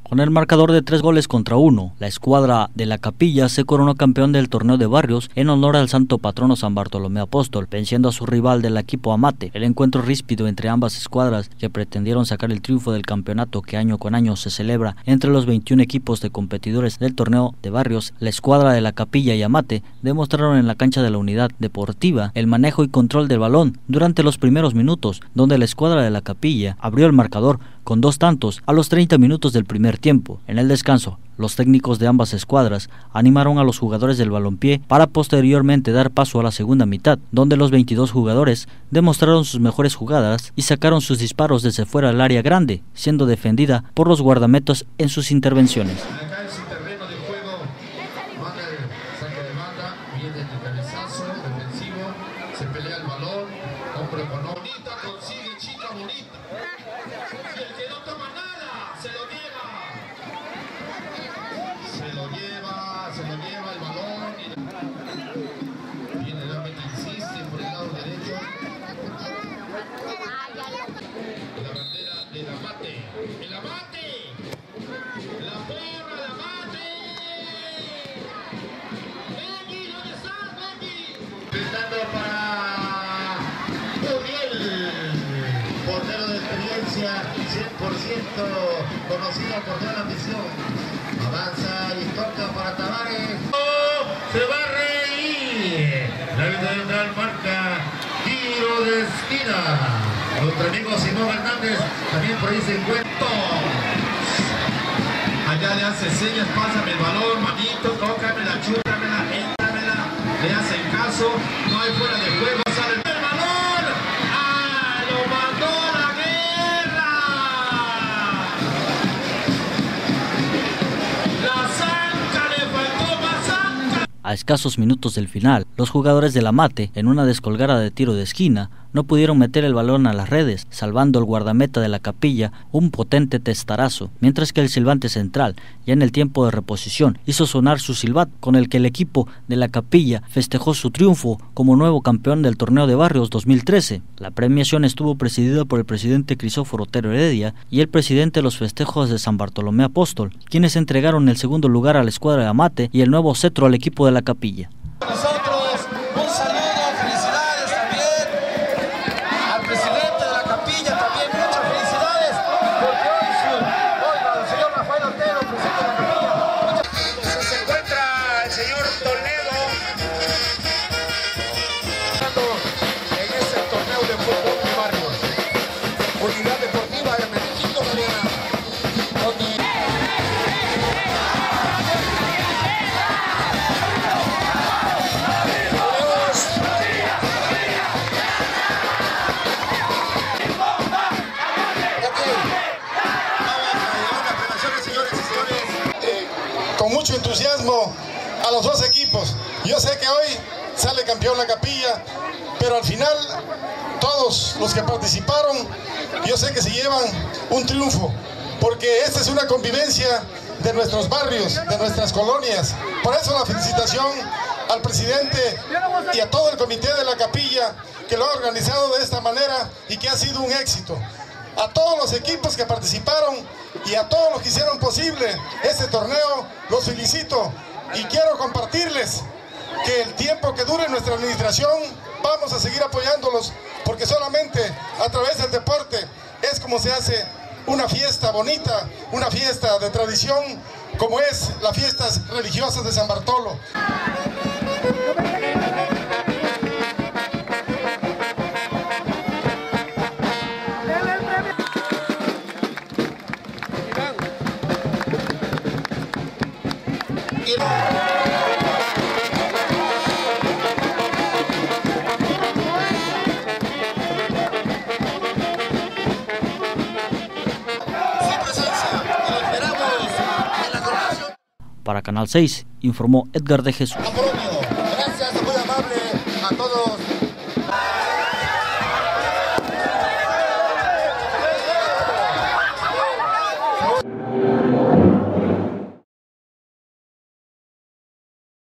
Con el marcador de 3-1, la escuadra de la Capilla se coronó campeón del torneo de barrios en honor al santo patrono San Bartolomé Apóstol, venciendo a su rival del equipo Amate. El encuentro ríspido entre ambas escuadras, que pretendieron sacar el triunfo del campeonato que año con año se celebra entre los 21 equipos de competidores del torneo de barrios, la escuadra de la Capilla y Amate demostraron en la cancha de la Unidad Deportiva el manejo y control del balón durante los primeros minutos, donde la escuadra de la Capilla abrió el marcador con 2 tantos a los 30 minutos del primer tiempo. En el descanso, los técnicos de ambas escuadras animaron a los jugadores del balompié para posteriormente dar paso a la segunda mitad, donde los 22 jugadores demostraron sus mejores jugadas y sacaron sus disparos desde fuera del área grande, siendo defendida por los guardametas en sus intervenciones. Se pelea el balón, hombre bonita, consigue chica bonita. Y el que no toma nada, se lo lleva. Se lo lleva el balón. Viene nuevamente, insiste por el lado derecho. La bandera del Amate. El Amate. La porra del Amate. Benji, ¿dónde estás, Benji? Gritando para portero de experiencia, 100% conocido por toda la afición. Avanza y toca para Tavares. ¡Oh! Se va a reír. La vida central marca tiro de esquina. Nuestro amigo Simón Hernández también por ahí se encuentra. Allá le hace señas, pásame el balón, manito, tócamela, chútamela, éntramela. Le hacen caso, no hay fuera de juego, sale el balón. ¡Ah! ¡Lo mandó a la guerra! La zanca, le faltó más zanca. A escasos minutos del final, los jugadores del Amate, en una descolgada de tiro de esquina, no pudieron meter el balón a las redes, salvando al guardameta de la Capilla un potente testarazo, mientras que el silbante central, ya en el tiempo de reposición, hizo sonar su silbato, con el que el equipo de la Capilla festejó su triunfo como nuevo campeón del torneo de barrios 2013. La premiación estuvo presidida por el presidente Crisóforo Otero Heredia y el presidente de los festejos de San Bartolomé Apóstol, quienes entregaron el segundo lugar a la escuadra de Amate y el nuevo cetro al equipo de la Capilla. Nosotros, un saludo, felicidades también al presidente de la Capilla, también muchas felicidades, porque hoy el señor Rafael Otero, presidente de la Capilla. Se encuentra el señor Toledo en ese torneo de fútbol de barrios. Unidad Deportiva de Medellín, Mariana. Con mucho entusiasmo a los 2 equipos. Yo sé que hoy sale campeón la Capilla, pero al final todos los que participaron, yo sé que se llevan un triunfo, porque esta es una convivencia de nuestros barrios, de nuestras colonias. Por eso la felicitación al presidente y a todo el comité de la Capilla, que lo ha organizado de esta manera y que ha sido un éxito. A todos los equipos que participaron y a todos los que hicieron posible este torneo, los felicito y quiero compartirles que el tiempo que dure nuestra administración vamos a seguir apoyándolos, porque solamente a través del deporte es como se hace una fiesta bonita, una fiesta de tradición, como es las fiestas religiosas de San Bartolo. Para Canal 6, informó Edgar de Jesús. Gracias, muy amable.